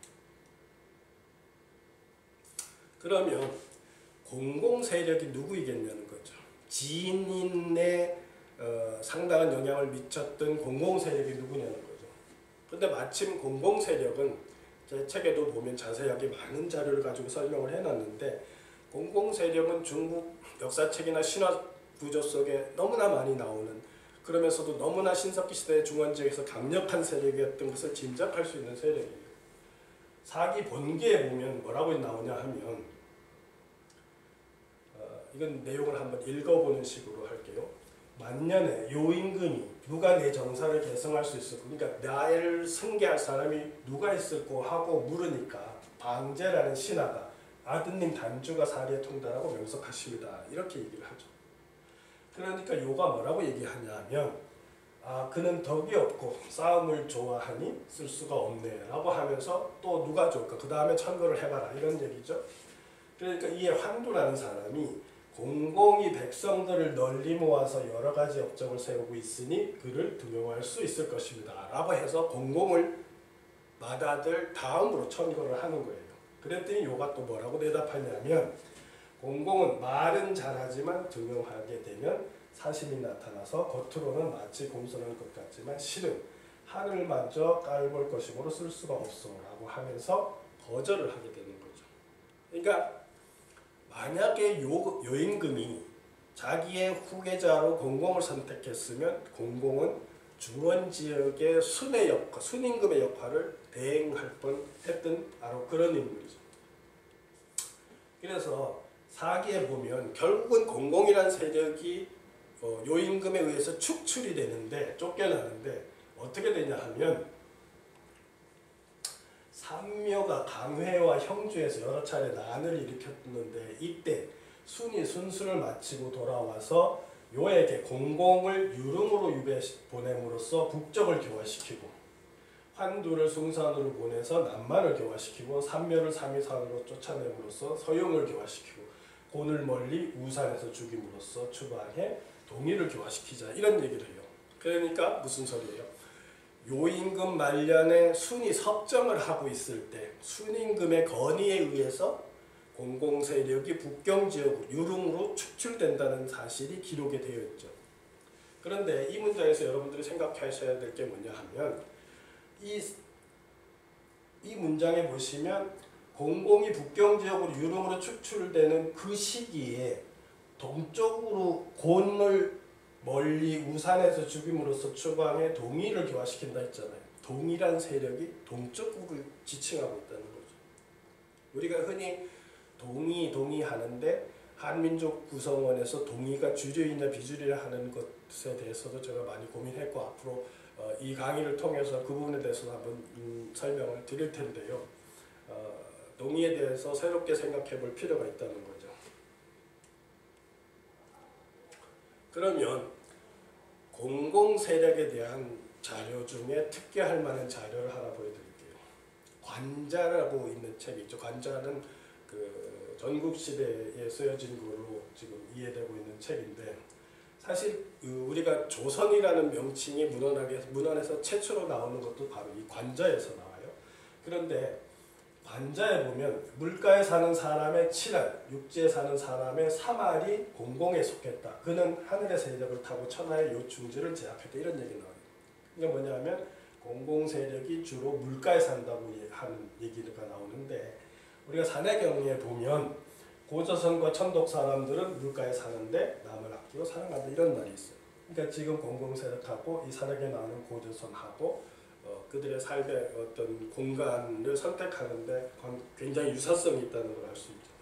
그러면 공공세력이 누구이겠냐는 거죠. 지인의 상당한 영향을 미쳤던 공공세력이 누구냐는 거죠. 그런데 마침 공공세력은 제 책에도 보면 자세하게 많은 자료를 가지고 설명을 해놨는데 공공세력은 중국 역사책이나 신화 구조 속에 너무나 많이 나오는 그러면서도 너무나 신석기 시대의 중원지역에서 강력한 세력이었던 것을 짐작할 수 있는 세력이에요. 사기 본계에 보면 뭐라고 나오냐 하면 이건 내용을 한번 읽어보는 식으로 할게요. 만년에 요임금이 누가 내 정사를 개성할 수 있을까? 그러니까 나를 승계할 사람이 누가 있을까 하고 물으니까 방제라는 신하가 아드님 단주가 사리에 통달하고 명석하십니다. 이렇게 얘기를 하죠. 그러니까 요가 뭐라고 얘기하냐면 그는 덕이 없고 싸움을 좋아하니 쓸 수가 없네 라고 하면서 또 누가 좋을까? 그 다음에 천거를 해봐라 이런 얘기죠. 그러니까 이 환두라는 사람이 공공이 백성들을 널리 모아서 여러 가지 업적을 세우고 있으니 그를 등용할 수 있을 것입니다 라고 해서 공공을 맏아들 다음으로 천거를 하는 거예요. 그랬더니 요가 또 뭐라고 대답하냐면 공공은 말은 잘하지만 등용하게 되면 사심이 나타나서 겉으로는 마치 공손한 것 같지만 실은 하늘마저 깔볼 것이므로 쓸 수가 없어 라고 하면서 거절을 하게 되는 거죠. 그러니까 만약에 요임금이 자기의 후계자로 공공을 선택했으면 공공은 중원지역의 순의 역할, 순임금의 역할을 대행할 뻔했던 바로 그런 인물이죠. 그래서 사기에 보면 결국은 공공이라는 세력이 요임금에 의해서 축출이 되는데 쫓겨나는데 어떻게 되냐 하면 삼묘가 강회와 형주에서 여러 차례 난을 일으켰는데 이때 순이 순수를 마치고 돌아와서 요에게 공공을 유릉으로 보냄으로써 국적을 교화시키고 환두를 숭산으로 보내서 남만을 교화시키고 삼묘를 삼위산으로 쫓아냄으로써 서용을 교화시키고 곤을 멀리 우산에서 죽임으로써 추방해 동의를 교화시키자 이런 얘기를 해요. 그러니까 무슨 소리예요? 요임금 말년에 순이 섭정을 하고 있을 때 순임금의 건의에 의해서 공공세력이 북경지역으로 유릉으로 축출된다는 사실이 기록이 되어 있죠. 그런데 이 문장에서 여러분들이 생각하셔야 될 게 뭐냐 하면 이 문장에 보시면 공공이 북경지역으로 유릉으로 축출되는 그 시기에 동쪽으로 곤을 멀리 우산에서 죽임으로써 추방해 동의를 교화시킨다 했잖아요. 동의란 세력이 동쪽국을 지칭하고 있다는 거죠. 우리가 흔히 동의하는데 한민족 구성원에서 동의가 주류이냐 비주류냐 하는 것에 대해서도 제가 많이 고민했고 앞으로 이 강의를 통해서 그 부분에 대해서 한번 설명을 드릴 텐데요. 동의에 대해서 새롭게 생각해 볼 필요가 있다는 거죠. 그러면 공공세력에 대한 자료 중에 특기할 만한 자료를 하나 보여드릴게요. 관자라고 있는 책이 있죠. 관자는 그 전국시대에 쓰여진 걸로 지금 이해되고 있는 책인데 사실 우리가 조선이라는 명칭이 문헌에서 최초로 나오는 것도 바로 이 관자에서 나와요. 그런데 관자에 보면 물가에 사는 사람의 7알, 육지에 사는 사람의 3알이 공공에 속했다. 그는 하늘의 세력을 타고 천하의 요충지를 제압했다. 이런 얘기 나와요. 그러니까 뭐냐면 공공세력이 주로 물가에 산다고 하는 얘기가 나오는데 우리가 산해경에 보면 고조선과 천독 사람들은 물가에 사는데 남을 아끼고 사랑한다 이런 말이 있어요. 그러니까 지금 공공세력하고 이 산해경에 나오는 고조선하고 그들의 삶의 어떤 공간을 선택하는데 굉장히 유사성이 있다는 걸 알 수 있죠.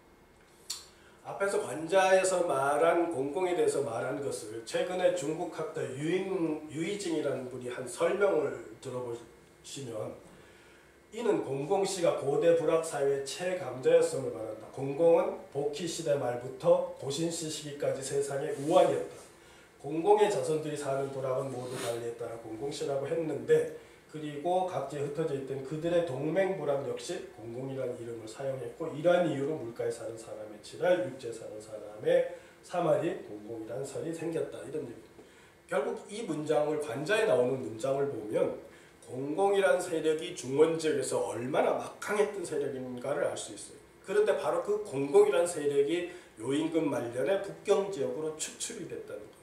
앞에서 관자에서 말한 공공에 대해서 말한 것을 최근에 중국 학자 유이징이라는 분이 한 설명을 들어보시면 이는 공공시가 고대 불학사회의 최강자였음을 말한다. 공공은 복희시대 말부터 고신시 시기까지 세상의 우환이었다. 공공의 자손들이 사는 불학은 모두 관리에 따라 공공시라고 했는데 그리고 각지에 흩어져 있던 그들의 동맹불학 역시 공공이라는 이름을 사용했고 이러한 이유로 물가에 사는 사람의 7알, 육지에 사는 사람의 3알이 공공이라는 설이 생겼다. 이런 얘기입니다. 결국 이 문장을 관자에 나오는 문장을 보면 공공이라는 세력이 중원지역에서 얼마나 막강했던 세력인가를 알 수 있어요. 그런데 바로 그 공공이라는 세력이 요임금 말년에 북경지역으로 축출이 됐다는 거죠.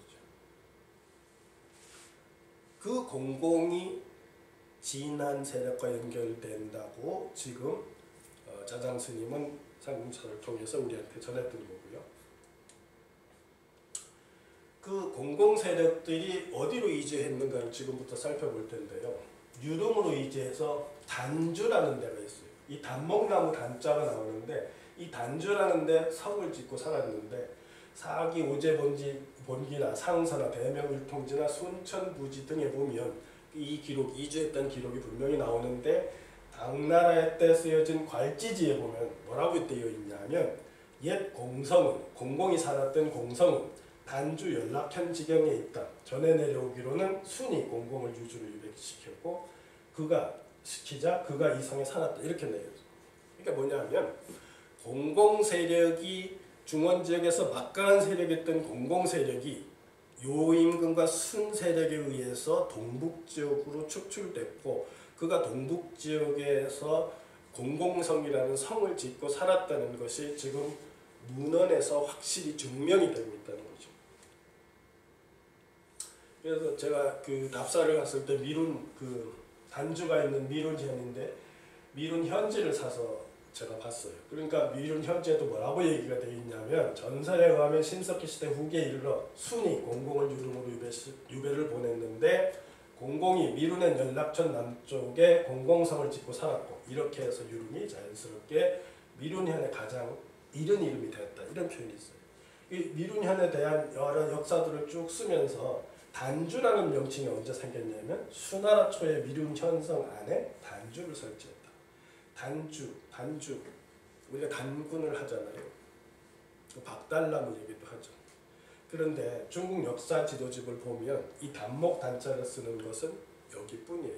그 공공이 진한 세력과 연결된다고 지금 자장 스님은 상금차를 통해서 우리한테 전했던 거고요. 그 공공 세력들이 어디로 이주했는가를 지금부터 살펴볼 텐데요. 유릉으로 이주해서 단주라는 데가 있어요. 이 단목나무 단자가 나오는데 이 단주라는 데 성을 짓고 살았는데 사기, 오제본기나 상서나 대명일통지나 순천부지 등에 보면 이 기록, 이주했던 기록이 분명히 나오는데 당나라 때 쓰여진 괄지지에 보면 뭐라고 되어 있냐면 옛 공성은, 공공이 살았던 공성은 단주 연락현 지경에 있다. 전해 내려오기로는 순이 공공을 유주로 유배시켰고 그가 시키자 그가 이 성에 살았다. 이렇게 내려져. 그러니까 뭐냐면 공공세력이 중원지역에서 막강한 세력이었던 공공세력이 요임금과 순세력에 의해서 동북지역으로 축출됐고 그가 동북지역에서 공공성이라는 성을 짓고 살았다는 것이 지금 문헌에서 확실히 증명이 되고 있다는 거죠. 그래서 제가 그 답사를 갔을 때 단주가 있는 미룬현인데 미룬현지를 사서 제가 봤어요. 그러니까 미룬현지에도 뭐라고 얘기가 되어 있냐면 전설에 의하면 신석기 시대 후기에 이르러 순이 공공을 유릉으로 유배를 보냈는데 공공이 미룬의 연락천 남쪽에 공공성을 짓고 살았고 이렇게 해서 유릉이 자연스럽게 미룬현의 가장 이른 이름이 되었다. 이런 표현이 있어요. 이 미룬현에 대한 여러 역사들을 쭉 쓰면서 단주라는 명칭이 언제 생겼냐면 수나라 초에 미룬현성 안에 단주를 설치했다. 단주 우리가 단군을 하잖아요. 박달나무 얘기도 하죠. 그런데 중국 역사 지도집을 보면 이 단목 단자를 쓰는 것은 여기뿐이에요.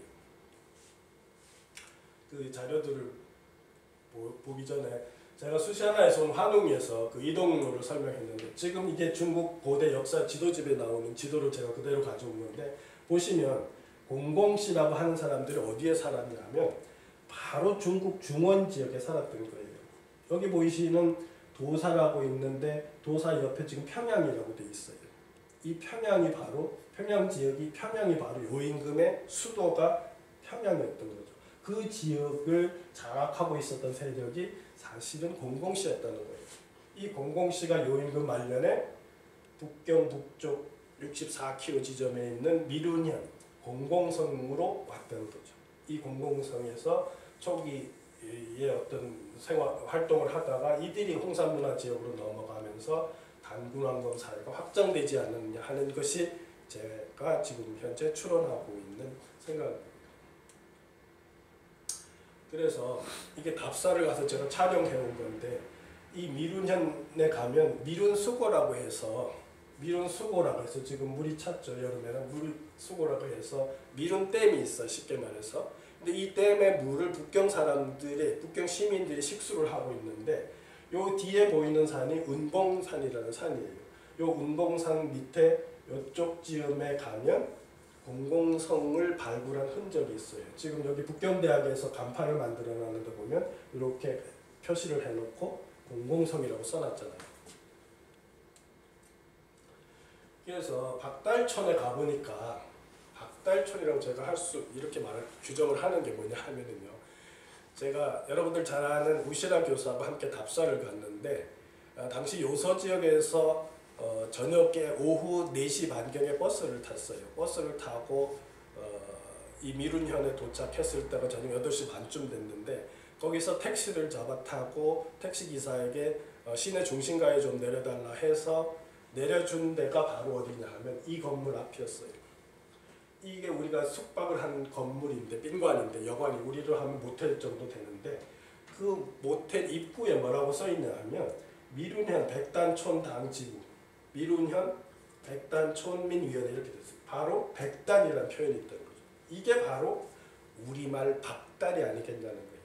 그 자료들을 보기 전에 제가 수시하나에서 온 환웅에서 그 이동로를 설명했는데 지금 이게 중국 고대 역사 지도집에 나오는 지도를 제가 그대로 가져온 건데 보시면 공공시라고 하는 사람들이 어디에 살았냐면 바로 중국 중원 지역에 살았던 거예요. 여기 보이시는 도사라고 있는데 도사 옆에 지금 평양이라고 돼 있어요. 이 평양이 바로 평양이 바로 요임금의 수도가 평양이었던 거죠. 그 지역을 장악하고 있었던 세력이 사실은 공공시였다는 거예요. 이 공공시가 요임금 말년에 북경 북쪽 64km 지점에 있는 미룬현 공공성으로 왔다는 거죠. 이 공공성에서 초기에 어떤 생활 활동을 하다가 이들이 홍산문화지역으로 넘어가면서 단군왕건 사회가 확장되지 않느냐 하는 것이 제가 지금 현재 추론하고 있는 생각입니다. 그래서 이게 답사를 가서 제가 촬영해 온 건데, 이 미룬현에 가면 미룬수고라고 해서 지금 물이 찼죠. 여름에는 물수고라고 해서 미룬댐이 있어, 쉽게 말해서. 근데 이 댐의 물을 북경 시민들이 식수를 하고 있는데, 요 뒤에 보이는 산이 은봉산이라는 산이에요. 요 은봉산 밑에 요쪽 지점에 가면 공공성을 발굴한 흔적이 있어요. 지금 여기 북경대학에서 간판을 만들어 놨는데 보면 이렇게 표시를 해놓고 공공성이라고 써놨잖아요. 그래서 박달촌에 가보니까, 박달촌이라고 제가 이렇게 규정을 하는 게 뭐냐 하면은요, 제가 여러분들 잘 아는 우시라 교수하고 함께 답사를 갔는데, 당시 요서 지역에서 저녁에 오후 4시 반경에 버스를 탔어요. 버스를 타고 이 미룬현에 도착했을 때가 저녁 8시 반쯤 됐는데, 거기서 택시를 타고 택시기사에게 시내 중심가에 좀 내려달라 해서 내려준 데가 바로 어디냐 하면 이 건물 앞이었어요. 이게 우리가 숙박을 한 건물인데,宾관인데, 여관이 우리로 하면 모텔 정도 되는데, 그 모텔 입구에 뭐라고 써있냐 하면 미룬현 백단촌 당지구, 미룬현 백단촌민위원회 이렇게 됐어요. 바로 백단이라는 표현이 있다는 거죠. 이게 바로 우리말 박달이 아니겠냐는 거예요.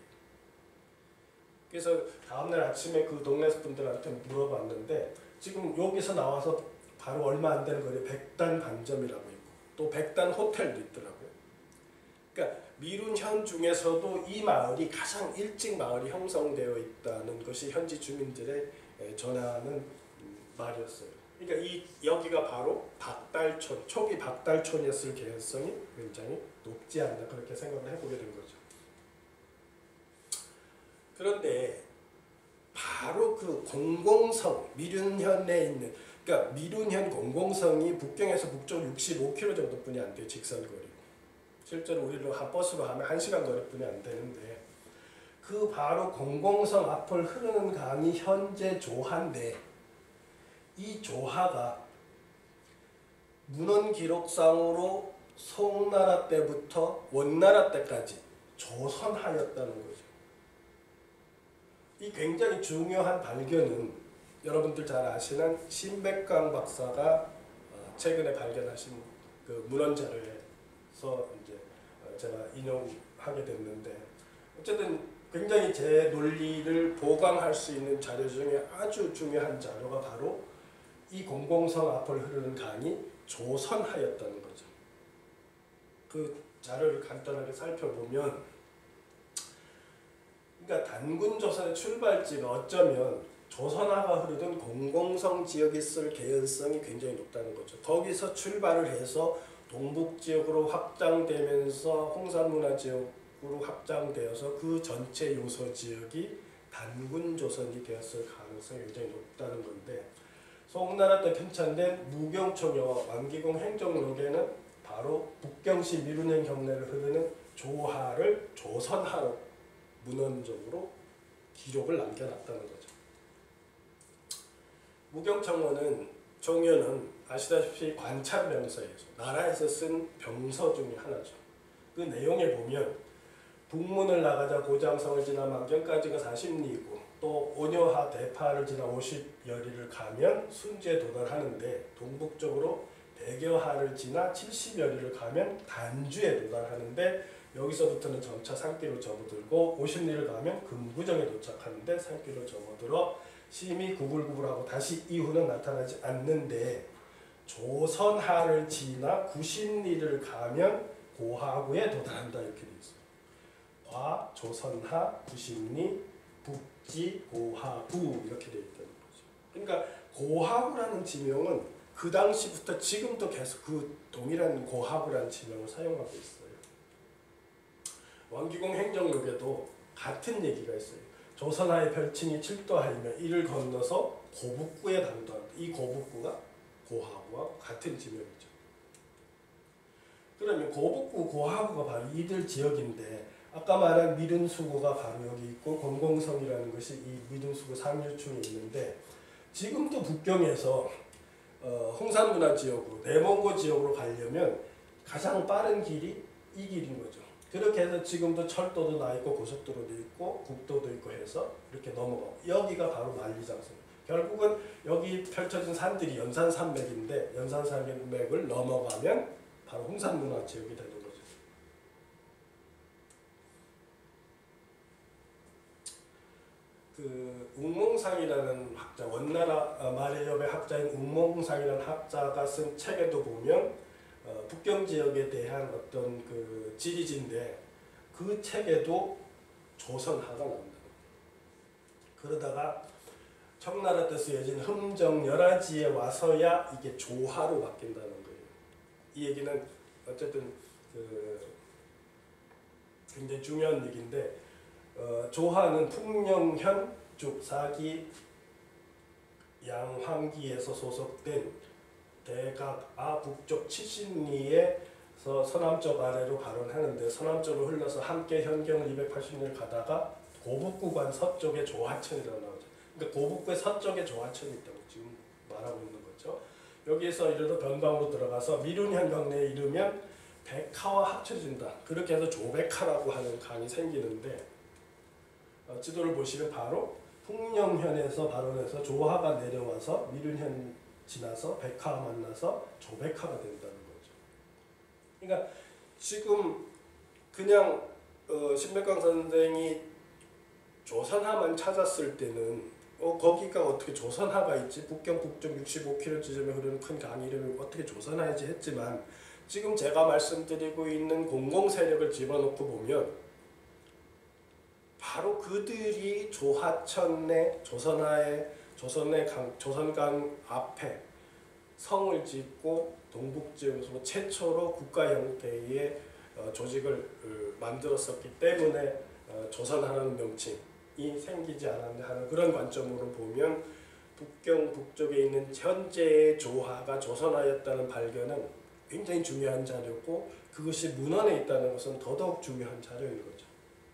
그래서 다음날 아침에 그 동네 분들한테 물어봤는데, 지금 여기서 나와서 바로 얼마 안 되는 거리에 백단 반점이라고 있고, 또 백단 호텔도 있더라고요. 그러니까 미룬현 중에서도 이 마을이 가장 일찍 마을이 형성되어 있다는 것이 현지 주민들의 전하는 말이었어요. 그러니까 여기가 바로 박달촌, 초기 박달촌이었을 개연성이 굉장히 높지 않나, 그렇게 생각을 해보게 된 거죠. 그런데 바로 그 공공성, 미룬현에 있는, 그러니까 미룬현 공공성이 북경에서 북쪽 65km 정도뿐이 안 돼요, 직선거리. 실제로 우리로 버스로 하면 1시간 거리뿐이 안 되는데, 그 바로 공공성 앞을 흐르는 강이 현재 조하인데, 이 조하가 문헌 기록상으로 송나라 때부터 원나라 때까지 조선하였다는 거죠. 이 굉장히 중요한 발견은 여러분들 잘 아시는 신백강 박사가 최근에 발견하신 그 문헌 자료에서 이제 제가 인용하게 됐는데, 어쨌든 굉장히 제 논리를 보강할 수 있는 자료 중에 아주 중요한 자료가 바로 이 공공성 앞을 흐르는 강이 조선하였다는 거죠. 그 자료를 간단하게 살펴보면, 그러니까 단군 조선의 출발지가 어쩌면 조선하가 흐르던 공공성 지역에 있을 개연성이 굉장히 높다는 거죠. 거기서 출발을 해서 동북지역으로 확장되면서 홍산문화지역으로 확장되어서 그 전체 요서 지역이 단군 조선이 되었을 가능성이 굉장히 높다는 건데, 송나라 때 편찬된 무경초녀와 왕기공 행정록에는 바로 북경시 미룬현 경내를 흐르는 조하를 조선하로 문헌적으로 기록을 남겨놨다는 거죠. 무경청원은 아시다시피 관찰 명서에서 나라에서 쓴 병서 중에 하나죠. 그 내용에 보면 북문을 나가자 고장성을 지나 만경까지가 40리고, 또 오녀하 대파를 지나 50여리를 가면 순주에 도달하는데, 동북쪽으로 백여하를 지나 70여리를 가면 단주에 도달하는데, 여기서부터는 점차 산길로 접어들고 50리를 가면 금구정에 도착하는데 산길로 접어들어 심히 구불구불하고 다시 이후는 나타나지 않는데, 조선하를 지나 90리를 가면 고하구에 도달한다, 이렇게 되어 있어요. 과, 조선하, 90리, 북지, 고하구 이렇게 되어 있다는 거죠. 그러니까 고하구라는 지명은 그 당시부터 지금도 계속 그 동일한 고하구라는 지명을 사용하고 있어요. 왕기공 행정록에도 같은 얘기가 있어요. 조선하의 별칭이 7도하이며 이를 건너서 고북구에 당도한다. 이 고북구가 고하구와 같은 지명이죠. 그러면 고북구, 고하구가 바로 이들 지역인데 아까 말한 미른수구가 바로 여기 있고 공공성이라는 것이 이 미른수구 상류층에 있는데 지금도 북경에서 홍산문화지역으로 내몽고 지역으로 가려면 가장 빠른 길이 이 길인 거죠. 그렇게 해서 지금도 철도도 나 있고 고속도로도 있고 국도도 있고 해서 이렇게 넘어가고 여기가 바로 만리장성. 결국은 여기 펼쳐진 산들이 연산산맥인데 연산산맥을 넘어가면 바로 홍산문화지역이 되는 거죠. 그 웅몽상이라는 학자, 원나라 말해협의 학자인 웅몽상이라는 학자가 쓴 책에도 보면 북경 지역에 대한 어떤 그 지리지인데 그 책에도 조선하가 나온다. 그러다가 청나라 때 쓰여진 흠정열하지에 와서야 이게 조하로 바뀐다는 거예요. 이 얘기는 어쨌든 그 굉장히 중요한 얘기인데 조하는 풍령현 죽사기 양황기에서 소속된 대각아 북쪽 70리에서 서남쪽 아래로 발원하는데 서남쪽으로 흘러서 함께 현경을 280리를 가다가 고북구간 서쪽에 조하천이라고 나오죠. 그러니까 고북구의 서쪽에 조하천이 있다고 지금 말하고 있는 거죠. 여기에서 이르러 변방으로 들어가서 미룬현 경내에 이르면 백하와 합쳐진다. 그렇게 해서 조백하라고 하는 강이 생기는데 지도를 보시면 바로 풍령현에서 발원해서 조하가 내려와서 미룬현 지나서 백하 만나서 조백하가 된다는 거죠. 그러니까 지금 그냥 신백강 선생이 조선하만 찾았을 때는 거기가 어떻게 조선하가 있지? 북경 북쪽 65km 지점에 흐르는 큰 강이 이름이 어떻게 조선하이지 했지만 지금 제가 말씀드리고 있는 공공세력을 집어넣고 보면 바로 그들이 조하천내 조선강 앞에 성을 짓고 동북지역에서 최초로 국가 형태의 조직을 만들었었기 때문에 조선하라는 명칭이 생기지 않았나 하는 그런 관점으로 보면 북경 북쪽에 있는 현재의 조하가 조선하였다는 발견은 굉장히 중요한 자료고 그것이 문헌에 있다는 것은 더더욱 중요한 자료인 거죠.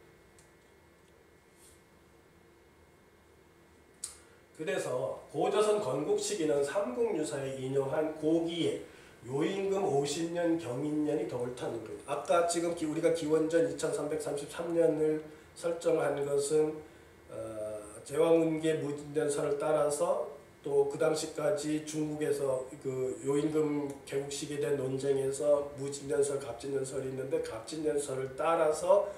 그래서 고조선 건국시기는 삼국유사에 인용한 고기에 요임금 50년 경인년이 더 옳다는 거예요. 아까 지금 우리가 기원전 2333년을 설정한 것은 제왕운계 무진전설을 따라서 또 그 당시까지 중국에서 그 요임금 개국 시기에 대한 논쟁에서 무진전설, 갑진전설이 있는데 갑진전설을 따라서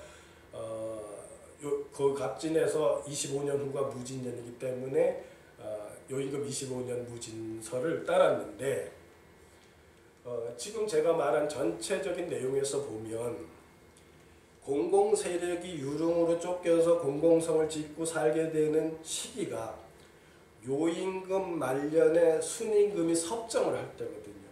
그 갑진에서 25년 후가 무진년이기 때문에 요임금 25년 무진설을 따랐는데 지금 제가 말한 전체적인 내용에서 보면 공공세력이 유릉으로 쫓겨서 공공성을 짓고 살게 되는 시기가 요임금 말년에 순임금이 섭정을 할 때거든요.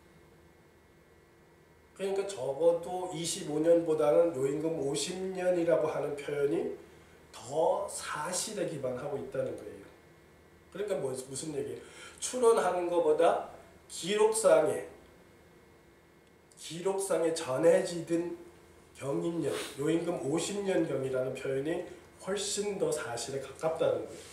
그러니까 적어도 25년보다는 요임금 50년이라고 하는 표현이 더 사실에 기반하고 있다는 거예요. 그러니까 무슨 얘기예요? 추론하는 것보다 기록상에 전해지던 경인년, 요임금 50년경이라는 표현이 훨씬 더 사실에 가깝다는 거예요.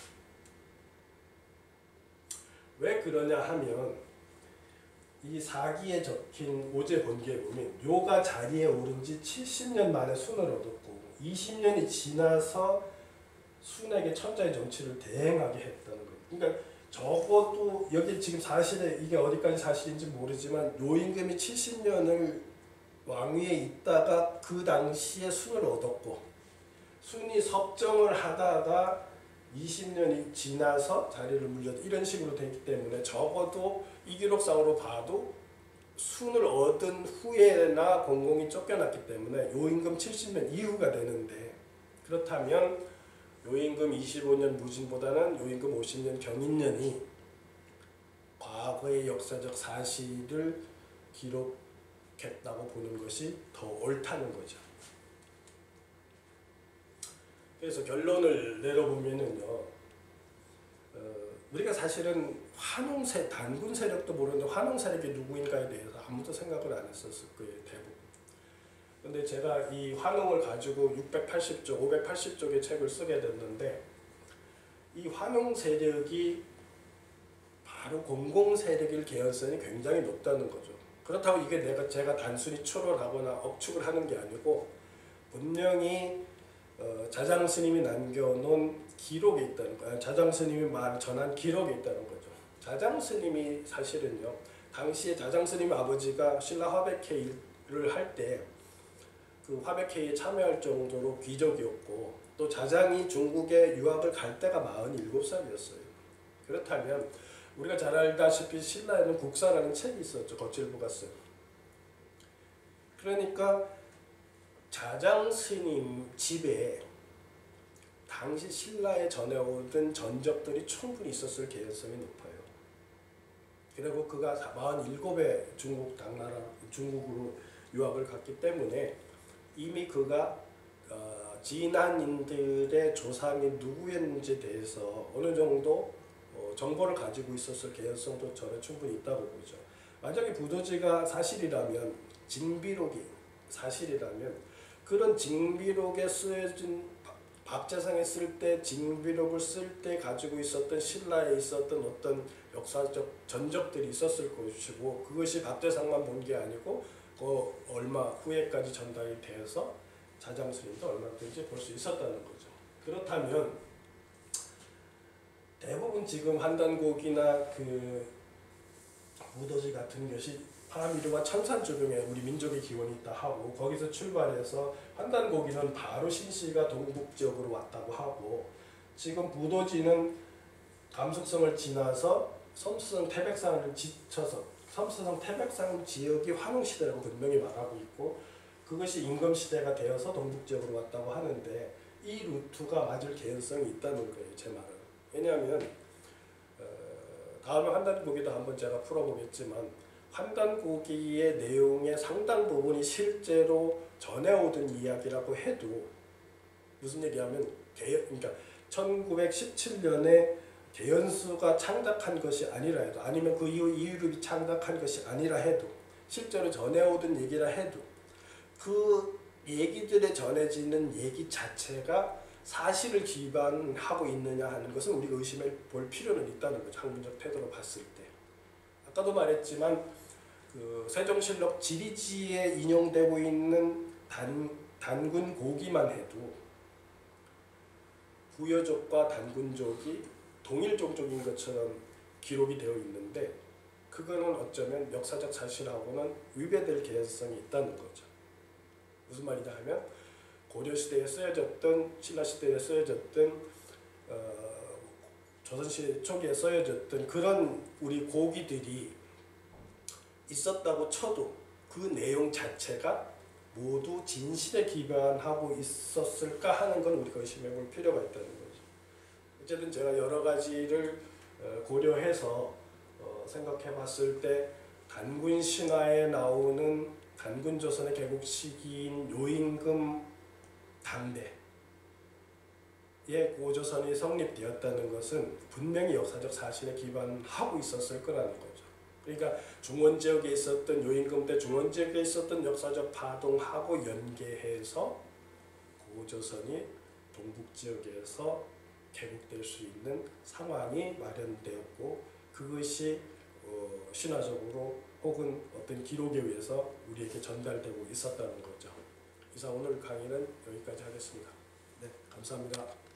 왜 그러냐 하면 이 사기에 적힌 오제 본기에 보면 요가 자리에 오른 지 70년 만에 순을 얻었고 20년이 지나서 순에게 천자의 정치를 대행하게 했다는 거예요. 그러니까 적어도 여기 지금 사실에 이게 어디까지 사실인지 모르지만 요임금이 70년을 왕위에 있다가 그 당시에 순을 얻었고 순이 섭정을 하다가 20년이 지나서 자리를 물렸다 이런 식으로 되기 때문에 적어도 이 기록상으로 봐도 순을 얻은 후에나 공공이 쫓겨났기 때문에 요임금 70년 이후가 되는데 그렇다면 요임금 25년 무진보다는 요임금 50년 경인년이 과거의 역사적 사실을 기록했다고 보는 것이 더 옳다는 거죠. 그래서 결론을 내려보면은요, 우리가 사실은 단군 세력도 모르는데 환웅 세력이 누구인가에 대해서 아무도 생각을 안 했었을 거예요, 대부분. 근데 제가 이 환웅을 가지고 680쪽, 580쪽의 책을 쓰게 됐는데 이 환웅 세력이 바로 공공 세력일 개연성이 굉장히 높다는 거죠. 그렇다고 이게 제가 단순히 추론하거나 억축을 하는 게 아니고 분명히 자장 스님이 남겨놓은 기록이 있다는 거예요. 자장 스님이 전한 기록이 있다는 거죠. 자장 스님이 사실은요, 당시에 자장 스님 아버지가 신라 화백회의를 할 때 그 화백회의에 참여할 정도로 귀족이었고 또 자장이 중국에 유학을 갈 때가 47살이었어요. 그렇다면 우리가 잘 알다시피 신라에는 국사라는 책이 있었죠. 거칠부가 쓴. 그러니까 자장 스님 집에 당시 신라에 전해오던 전적들이 충분히 있었을 개연성이 높아요. 그리고 그가 47에 중국으로 유학을 갔기 때문에 이미 그가 진한인들의 조상이 누구였는지에 대해서 어느 정도 정보를 가지고 있었을 개연성도 저는 충분히 있다고 보죠. 만약에 부도지가 사실이라면, 징비록이 사실이라면 그런 징비록에 쓰여진 박재상이 쓸 때 징비록을 쓸 때 가지고 있었던 신라에 있었던 어떤 역사적 전적들이 있었을 것이고 그것이 박재상만 본 게 아니고 얼마 후에까지 전달이 되어서 자장 스님도 얼마든지 볼 수 있었다는 거죠. 그렇다면 대부분 지금 환단곡이나 그 무도지 같은 것이 파라미르와 천산조경에 우리 민족의 기원이 있다 하고 거기서 출발해서 환단고기는 바로 신시가 동북지역으로 왔다고 하고 지금 무도지는 감숙성을 지나서 섬수성 태백산을 지쳐서 섬수성 태백산 지역이 환웅시대라고 분명히 말하고 있고 그것이 임금시대가 되어서 동북지역으로 왔다고 하는데 이 루트가 맞을 개연성이 있다는 거예요. 제 말은. 왜냐하면 다음에 환단고기도 한번 제가 풀어보겠지만 환단고기의 내용의 상당 부분이 실제로 전해오던 이야기라고 해도 무슨 얘기하면 그러니까 1917년에 개연수가 창작한 것이 아니라 해도 아니면 그 이후 이유립이 창작한 것이 아니라 해도 실제로 전해오던 얘기라 해도 그 얘기들에 전해지는 얘기 자체가 사실을 기반하고 있느냐 하는 것은 우리가 의심해 볼 필요는 있다는 거죠. 학문적 태도로 봤을 때. 아까도 말했지만 그 세종실록 지리지에 인용되고 있는 단군 고기만 해도 부여족과 단군족이 동일 종족인 것처럼 기록이 되어 있는데 그거는 어쩌면 역사적 사실하고는 위배될 개연성이 있다는 거죠. 무슨 말이냐 하면 고려시대에 쓰여졌던 신라시대에 쓰여졌던 조선시대 초기에 쓰여졌던 그런 우리 고기들이 있었다고 쳐도 그 내용 자체가 모두 진실에 기반하고 있었을까 하는 건 우리가 의심해 볼 필요가 있다는 거죠. 어쨌든 제가 여러 가지를 고려해서 생각해 봤을 때 단군 신화에 나오는 단군 조선의 개국 시기인 요임금 당대에 고조선이 성립되었다는 것은 분명히 역사적 사실에 기반하고 있었을 거라는 거죠. 그러니까 중원지역에 있었던 요임금 때 중원지역에 있었던 역사적 파동하고 연계해서 고조선이 동북지역에서 개국될 수 있는 상황이 마련되었고 그것이 신화적으로 혹은 어떤 기록에 의해서 우리에게 전달되고 있었다는 거죠. 이상 오늘 강의는 여기까지 하겠습니다. 네, 감사합니다.